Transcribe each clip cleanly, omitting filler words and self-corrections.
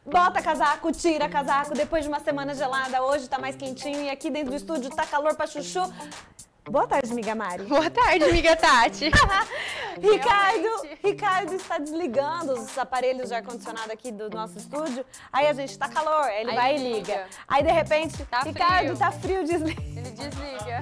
Bota casaco, tira casaco, depois de uma semana gelada, hoje tá mais quentinho e aqui dentro do estúdio tá calor pra chuchu. Boa tarde, amiga Mari. Boa tarde, amiga Tati. Ricardo está desligando os aparelhos de ar-condicionado aqui do nosso estúdio. Aí a gente tá calor, ele vai e liga. Aí de repente, tá Ricardo, frio. tá frio, desliga. Ele desliga.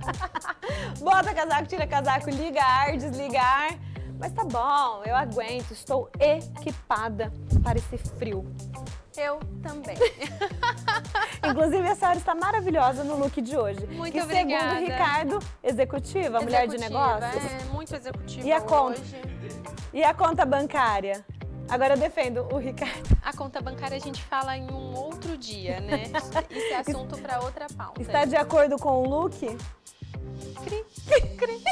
Bota casaco, tira casaco, liga ar, desliga ar. Mas tá bom, eu aguento, estou equipada para esse frio. Eu também. Inclusive, a senhora está maravilhosa no look de hoje. Muito que, obrigada. segundo Ricardo, executiva, mulher de negócios. É, muito executiva e a conta? hoje. E a conta bancária? Agora eu defendo o Ricardo. A conta bancária a gente fala em um outro dia, né? Isso é assunto para outra pauta. Está de acordo com o look? Cri, cri.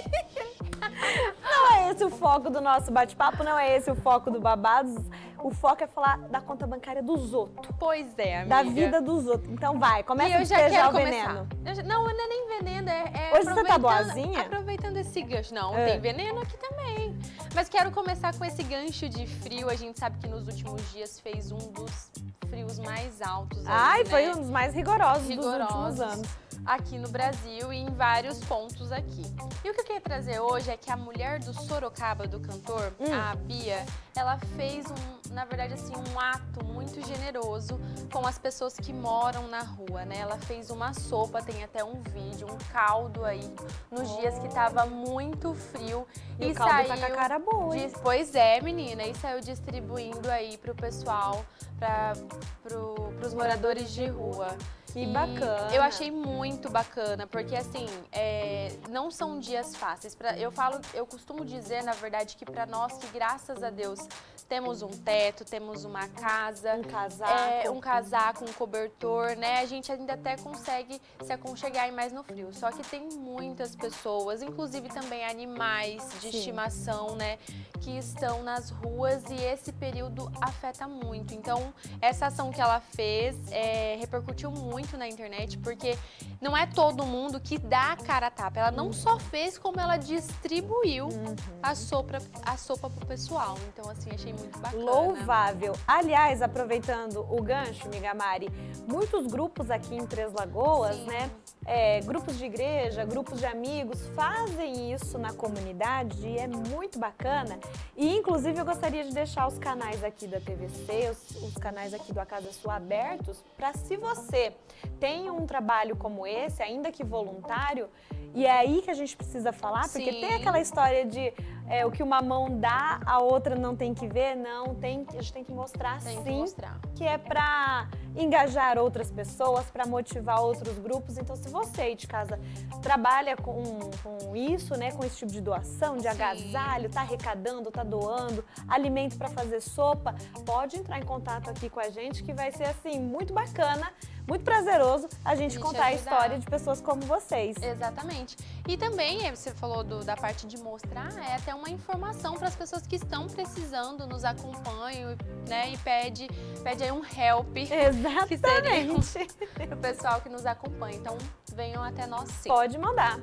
Não é esse o foco do nosso bate-papo, não é esse o foco do Babados. O foco é falar da conta bancária dos outros. Pois é, amiga. Da vida dos outros. Então vai, começa a eu já despejar quero o começar. veneno. Não é nem veneno, Hoje você tá boazinha? Aproveitando esse gancho. Não, tem veneno aqui também. Mas quero começar com esse gancho de frio. A gente sabe que nos últimos dias fez um dos frios mais altos. Ai, né? foi um dos mais rigorosos dos últimos anos. Aqui no Brasil e em vários pontos aqui. E o que eu queria trazer hoje é que a mulher do Sorocaba, do cantor, a Bia, ela fez na verdade assim, um ato muito generoso com as pessoas que moram na rua, né? Ela fez uma sopa, tem até um vídeo, um caldo aí, nos dias que tava muito frio. E o caldo tá com a cara boa, hein? Pois é, menina, e saiu distribuindo aí pro pessoal, pros moradores de rua. Que bacana. Eu achei muito bacana, porque assim, não são dias fáceis. Eu costumo dizer, na verdade, que para nós que, graças a Deus, temos um teto, temos uma casa, um casaco, um cobertor, né? A gente ainda até consegue se aconchegar mais no frio. Só que tem muitas pessoas, inclusive também animais de estimação, né? Que estão nas ruas e esse período afeta muito. Então, essa ação que ela fez repercutiu muito na internet, porque não é todo mundo que dá a cara a tapa. Ela não só fez, como ela distribuiu a sopa pro pessoal. Então, assim, achei muito bacana. Louvável. Aliás, aproveitando o gancho, amiga Mari, muitos grupos aqui em Três Lagoas, né? Grupos de igreja, grupos de amigos fazem isso na comunidade e é muito bacana. E, inclusive, eu gostaria de deixar os canais aqui da TVC, os canais aqui do A Casa Sua abertos, para se você tem um trabalho como esse, ainda que voluntário, e é aí que a gente precisa falar, porque tem aquela história de o que uma mão dá, a outra não tem que ver, não, a gente tem que mostrar que é para engajar outras pessoas, para motivar outros grupos. Então, se você aí de casa trabalha com isso, né, com esse tipo de doação, de agasalho, tá arrecadando, tá doando, alimento para fazer sopa, pode entrar em contato aqui com a gente, que vai ser assim, muito bacana, muito prazeroso a gente contar a história de pessoas como vocês. Exatamente. E também, você falou da parte de mostrar, é até uma informação para as pessoas que estão precisando, nos acompanham, né, e pede aí um help. Exatamente. Que seria o pessoal que nos acompanha. Então, venham até nós sim. Pode mandar.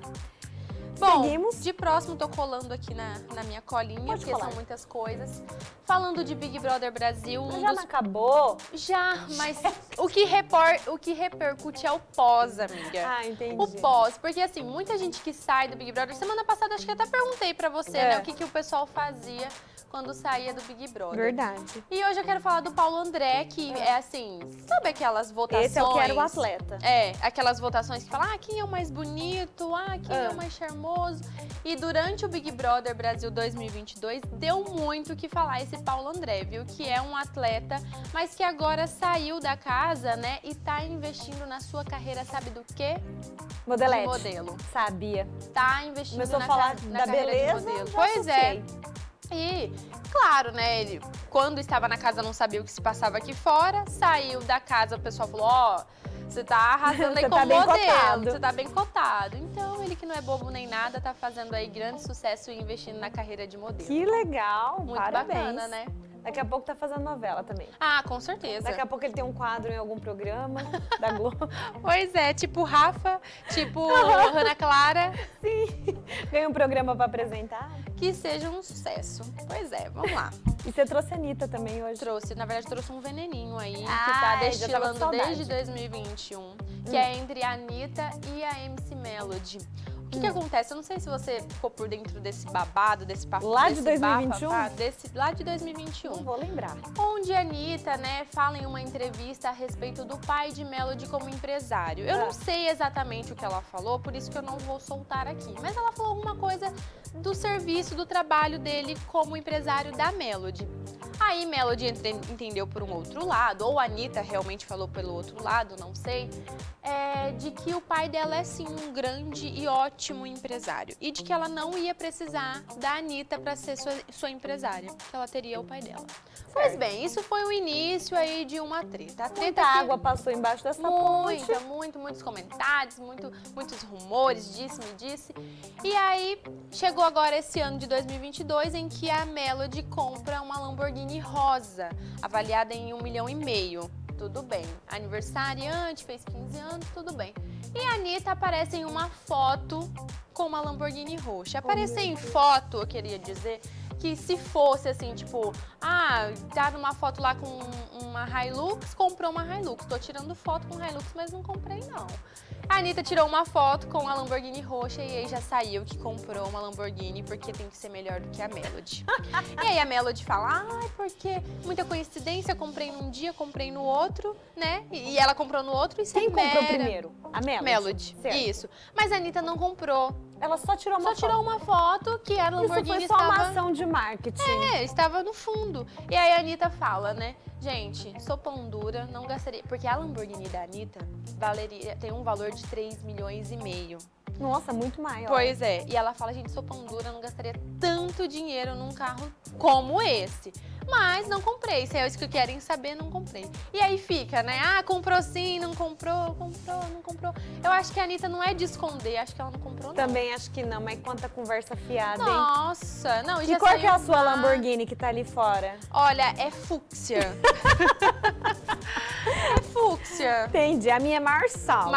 Bom, seguimos. De próximo tô colando aqui na minha colinha, porque são muitas coisas. Falando de Big Brother Brasil... Mas já não acabou? Já, mas o que repercute é o pós, amiga. Ah, entendi. O pós, porque assim, muita gente que sai do Big Brother... Semana passada acho que até perguntei pra você, né, o que o pessoal fazia quando saía do Big Brother. Verdade. E hoje eu quero falar do Paulo André, que é assim, sabe aquelas votações... Esse eu quero o atleta. Aquelas votações que falam, quem é o mais bonito, quem é o mais charmoso. E durante o Big Brother Brasil 2022, deu muito o que falar esse Paulo André, viu? Que é um atleta, mas que agora saiu da casa, né? E tá investindo na sua carreira, sabe do quê? Modelete. De modelo. Sabia. Tá investindo Começou a falar da beleza, de modelo. já Pois associei. E, claro, né, ele, quando estava na casa, não sabia o que se passava aqui fora, saiu da casa, o pessoal falou, você tá arrasando aí como modelo, você tá bem cotado. Então, ele que não é bobo nem nada, tá fazendo aí grande sucesso e investindo na carreira de modelo. Que legal, muito parabéns. Bacana, né? Daqui a pouco tá fazendo novela também. Ah, com certeza. Daqui a pouco ele tem um quadro em algum programa da Globo. Pois é, tipo Rafa, tipo Ana Clara. Sim, ganha um programa pra apresentar. que seja um sucesso. Pois é, vamos lá. E você trouxe a Anitta também hoje? Na verdade, trouxe um veneninho aí, que tá Já tava com destilando saudade. desde 2021, que é entre a Anitta e a MC Melody. O que acontece? Eu não sei se você ficou por dentro desse babado, desse papo. Lá de desse 2021? Lá de 2021. Não vou lembrar. Onde a Anitta, né, fala em uma entrevista a respeito do pai de Melody como empresário. Eu não sei exatamente o que ela falou, por isso que eu não vou soltar aqui. Mas ela falou alguma coisa do serviço, do trabalho dele como empresário da Melody. Aí Melody entendeu por um outro lado, ou a Anitta realmente falou pelo outro lado, não sei, de que o pai dela é sim um grande e ótimo empresário. E de que ela não ia precisar da Anitta para ser sua empresária, que ela teria o pai dela. Pois bem, isso foi o início aí de uma treta. A treta Muita água passou embaixo dessa ponte. Muitos comentários, muitos rumores, disse. E aí, chegou agora esse ano de 2022 em que a Melody compra uma Lamborghini rosa, avaliada em R$1,5 milhão. Tudo bem. Aniversariante, fez 15 anos, tudo bem. E a Anitta aparece em uma foto com uma Lamborghini roxa. Aparecer em foto, eu queria dizer, que se fosse assim, tipo, tá numa foto lá com uma Hilux, comprou uma Hilux. Tô tirando foto com Hilux, mas não comprei não. A Anitta tirou uma foto com a Lamborghini roxa e aí já saiu que comprou uma Lamborghini porque tem que ser melhor do que a Melody. E aí a Melody fala, porque muita coincidência, comprei num dia, comprei no outro, né? E ela comprou no outro e Quem comprou primeiro? A Melody? Melody, certo. Isso. Mas a Anitta não comprou. Ela só tirou uma foto. Só tirou uma foto que a Lamborghini Isso foi só uma ação de marketing. estava no fundo. E aí a Anitta fala, né? Gente, sou pão dura, não gastaria... Porque a Lamborghini da Anitta tem um valor de 3,5 milhões. Nossa, muito maior. Pois é. E ela fala, gente, sou pão dura, não gastaria tanto dinheiro num carro como esse. Mas não comprei. Se é isso que querem saber, não comprei. E aí fica, né? Comprou sim, não comprou, não comprou. Eu acho que a Anitta não é de esconder, acho que ela não comprou, não. Também acho que não, mas quanta conversa fiada, hein? Nossa, não, Que cor que é a sua Lamborghini que tá ali fora? Olha, é fúcsia. É fúcsia. Entendi, a minha é Marsala.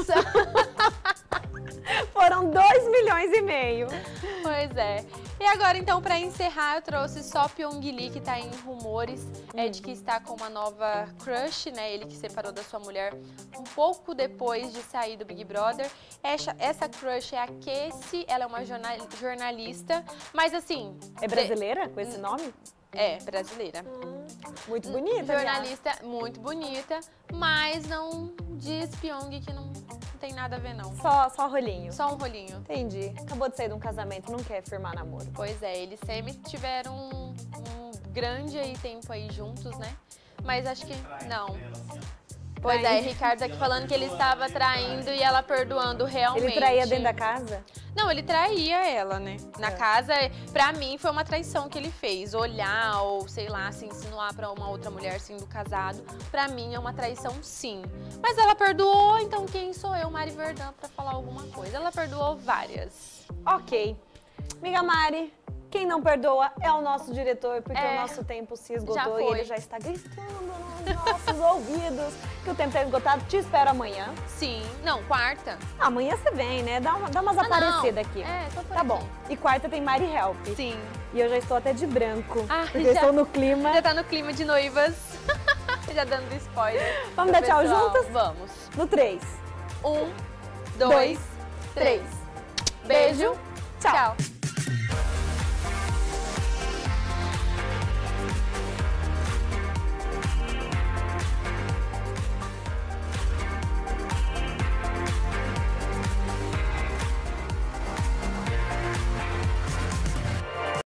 Foram 2,5 milhões. Pois é. E agora, então, pra encerrar, eu trouxe só Pyong Lee, que tá em rumores de que está com uma nova crush, né? Ele que separou da sua mulher um pouco depois de sair do Big Brother. Essa crush é a Cassie, ela é uma jornalista, mas assim... É brasileira com esse nome? É, brasileira. Muito bonita, jornalista, muito bonita, mas não diz Pyong que não tem nada a ver, não. Só rolinho. Só um rolinho. Entendi. Acabou de sair de um casamento, não quer firmar namoro. Pois é, eles sempre tiveram um grande tempo aí juntos, né? Mas acho que não. Pois é, Ricardo aqui falando que ele estava traindo e ela perdoando realmente. Ele traía dentro da casa? Não, ele traía ela, né? Na casa, pra mim, foi uma traição que ele fez. Olhar ou, sei lá, se insinuar pra uma outra mulher sendo casado, pra mim é uma traição, sim. Mas ela perdoou, então quem sou eu, Mari Verdun, pra falar alguma coisa? Ela perdoou várias. Ok. Amiga Mari, quem não perdoa é o nosso diretor, porque o nosso tempo se esgotou e ele já está gritando nos nossos ouvidos que o tempo está esgotado. Te espero amanhã. Sim. Não, quarta. Amanhã você vem, né? Dá umas aparecidas aqui. Tô por Tá aqui. bom. E quarta tem Mari Help. Sim. E eu já estou até de branco, porque eu estou no clima. Já tá no clima de noivas. Já dando spoiler. Vamos dar tchau juntas? Vamos. No 3. 1, 2, 3. Beijo. Tchau.